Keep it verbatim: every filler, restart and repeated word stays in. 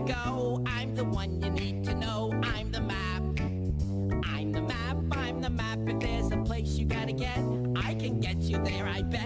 go. I'm the one you need to know. I'm the map. I'm the map, I'm the map. If there's a place you gotta get, I can get you there, I bet.